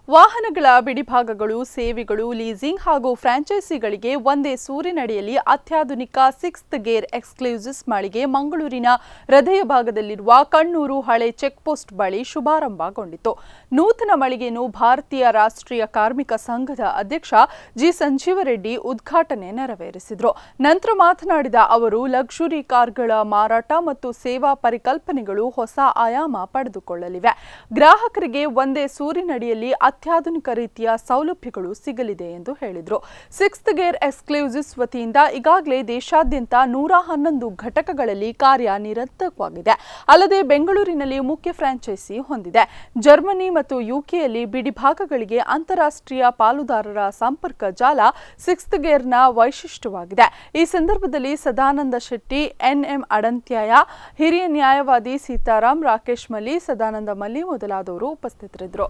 ವಾಹನಗಳ ಬಿಡಿಭಾಗಗಳು, ಸೇವೆಗಳು, ಲೀಸಿಂಗ್ ಹಾಗೂ ಫ್ರಾಂಚೈಸಿಗಳಿಗೆ ಒಂದೇ ಸೂರಿನಡಿಯಲ್ಲಿ ಅತ್ಯಾಧುನಿಕ 6th ಗೇರ್ ಎಕ್ಸ್ಕ್ಲೂಸಿವ್ ಮಳಿಗೆ ಮಂಗಳೂರಿನ ಹೃದಯ ಭಾಗದಲ್ಲಿರುವ ಕಣ್ಣೂರು ಹಳೆ ಚೆಕ್ಪೋಸ್ಟ್ ಬಳಿ ಶುಭಾರಂಭಗೊಂಡಿತು. ನೂತನ ಮಳಿಗೆಯನ್ನು ಭಾರತೀಯ ರಾಷ್ಟ್ರೀಯ ಕಾರ್ಮಿಕ ಸಂಘದ ಅಧ್ಯಕ್ಷ ಜಿ ಸಂಜೀವರೆಡ್ಡಿ ಉದ್ಘಾಟನೆ ನೆರವೇರಿಸಿದರು. ನಂತರ ಮಾತನಾಡಿದ ಅವರು, ಲಕ್ಸುರಿ ಕಾರ್ಗಳ ಮಾರಾಟ ಮತ್ತು ಸೇವಾ ಪರಿಕಲ್ಪನೆಗಳು ಹೊಸ ಆಯಾಮ ಪಡೆದುಕೊಳ್ಳಲಿವೆ. ಗ್ರಾಹಕರಿಗೆ ಒಂದೇ ಸೂರಿನಡಿಯಲ್ಲಿ ಅತ್ಯಾಧುನಿಕ ರೀತಿಯ ಸೌಲಭ್ಯಗಳು ಸಿಗಲಿದೆ ಎಂದು ಹೇಳಿದರು. 6th ಗೇರ್ ಎಕ್ಸ್ಕ್ಲೂಸಿವ್ ವತಿಯಿಂದ ಈಗಾಗಲೇ ದೇಶಾದ್ಯಂತ 111 ಘಟಕಗಳಲ್ಲಿ ಕಾರ್ಯನಿರತವಾಗಿದೆ. ಅಲ್ಲದೆ ಬೆಂಗಳೂರಿನಲ್ಲಿ ಮುಖ್ಯ ಫ್ರಾಂಚೈಸಿ ಹೊಂದಿದೆ. ಜರ್ಮನಿ ಮತ್ತು ಯುಕೆಯಲ್ಲಿ ಬಿಡಿಭಾಗಗಳಿಗೆ ಅಂತಾರಾಷ್ಟ್ರೀಯ ಪಾಲುದಾರರ ಸಂಪರ್ಕ ಜಾಲ 6th ಗೇರ್ನ ವೈಶಿಷ್ಟ್ಯವಾಗಿದೆ. ಈ ಸಂದರ್ಭದಲ್ಲಿ ಸದಾನಂದ ಶೆಟ್ಟಿ, ಎನ್ಎಂ ಅಡಂತ್ಯಾಯ, ಹಿರಿಯ ನ್ಯಾಯವಾದಿ ಸೀತಾರಾಮ್, ರಾಕೇಶ್ ಮಲ್ಲಿ, ಸದಾನಂದ ಮಲ್ಲಿ ಮೊದಲಾದವರು ಉಪಸ್ಥಿತರಿದ್ದರು.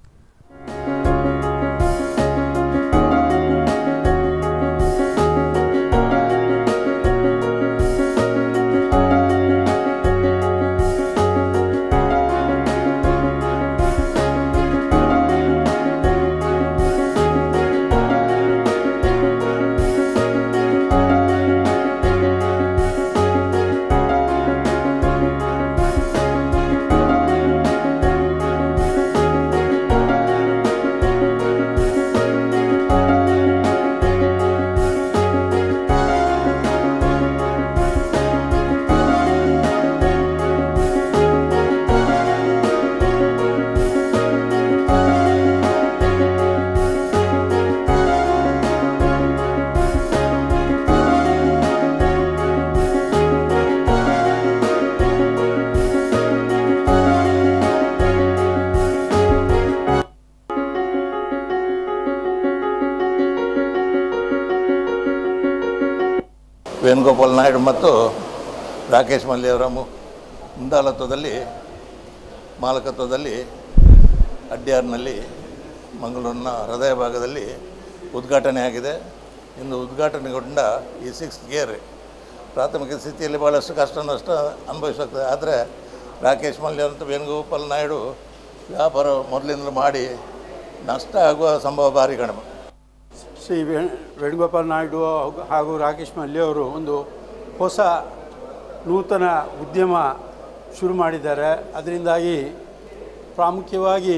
ವೇಣುಗೋಪಾಲ್ ನಾಯ್ಡು ಮತ್ತು ರಾಕೇಶ್ ಮಲ್ಲಿಯವರ ಮುಂದಾಳತ್ವದಲ್ಲಿ ಮಾಲಕತ್ವದಲ್ಲಿ ಅಡ್ಯಾರ್ನಲ್ಲಿ ಮಂಗಳೂರಿನ ಹೃದಯ ಭಾಗದಲ್ಲಿ ಉದ್ಘಾಟನೆಯಾಗಿದೆ. ಇಂದು ಉದ್ಘಾಟನೆಗೊಂಡ ಈ 6th ಗೇರ್ ಪ್ರಾಥಮಿಕ ಸ್ಥಿತಿಯಲ್ಲಿ ಭಾಳಷ್ಟು ಕಷ್ಟ ನಷ್ಟ ಅನುಭವಿಸುತ್ತದೆ. ಆದರೆ ರಾಕೇಶ್ ಮಲ್ಲಿಯವರು ವೇಣುಗೋಪಾಲ್ ನಾಯ್ಡು ವ್ಯಾಪಾರ ಮೊದಲಿಂದಲೂ ಮಾಡಿ ನಷ್ಟ ಆಗುವ ಸಂಭವ ಭಾರಿ ಕಡಿಮೆ. ಶ್ರೀ ವೇಣುಗೋಪಾಲ್ ನಾಯ್ಡು ಹಾಗೂ ರಾಕೇಶ್ ಮಲ್ಲಿ ಅವರು ಒಂದು ಹೊಸ ನೂತನ ಉದ್ಯಮ ಶುರು ಮಾಡಿದ್ದಾರೆ. ಅದರಿಂದಾಗಿ ಪ್ರಾಮುಖ್ಯವಾಗಿ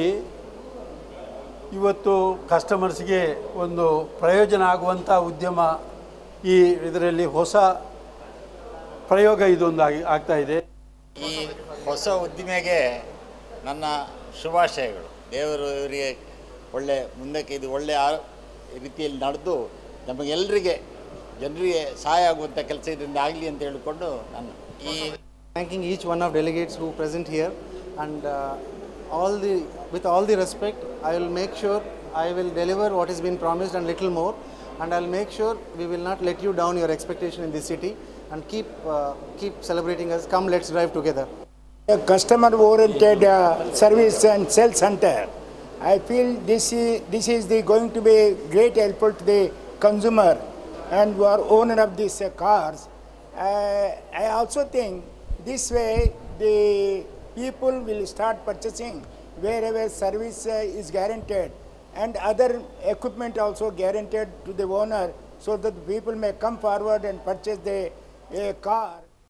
ಇವತ್ತು ಕಸ್ಟಮರ್ಸ್ಗೆ ಒಂದು ಪ್ರಯೋಜನ ಆಗುವಂಥ ಉದ್ಯಮ, ಈ ಇದರಲ್ಲಿ ಹೊಸ ಪ್ರಯೋಗ ಇದೊಂದು ಆಗ್ತಾಯಿದೆ. ಈ ಹೊಸ ಉದ್ದಿಮೆಗೆ ನನ್ನ ಶುಭಾಶಯಗಳು. ದೇವರು ಇವರಿಗೆ ಒಳ್ಳೆ ಮುಂದಕ್ಕೆ ಇದು ಒಳ್ಳೆಯ ರೀತಿಯಲ್ಲಿ ನಡೆದು ನಮಗೆಲ್ಲರಿಗೆ ಜನರಿಗೆ ಸಹಾಯ ಆಗುವಂಥ ಕೆಲಸ ಇದರಿಂದ ಆಗಲಿ ಅಂತ ಹೇಳಿಕೊಂಡು ನಾನು thanking each one of delegates who present here, and with all the respect, I will make sure I will deliver what has been promised and little more, and I will make sure we will not let you down your expectation in this city, and keep celebrating us. Come, let's drive together. A customer-oriented service and sales center. I feel this is going to be great help to the consumer and who are owner of these cars. I also think this way the people will start purchasing wherever service is guaranteed, and other equipment also guaranteed to the owner, so that the people may come forward and purchase the car.